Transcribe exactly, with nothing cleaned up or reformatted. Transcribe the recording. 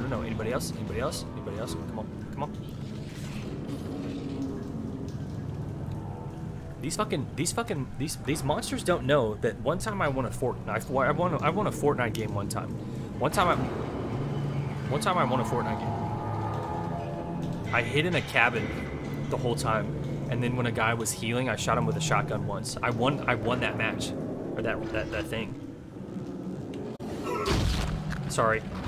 no, no. Anybody else? Anybody else? Anybody else? Come on, come on. These fucking, these fucking, these these monsters don't know that one time I won a Fortnite. I won, a, I won a Fortnite game one time. One time I, one time I won a Fortnite game. I hid in a cabin the whole time, and then when a guy was healing, I shot him with a shotgun once. I won, I won that match, or that that that thing. Sorry.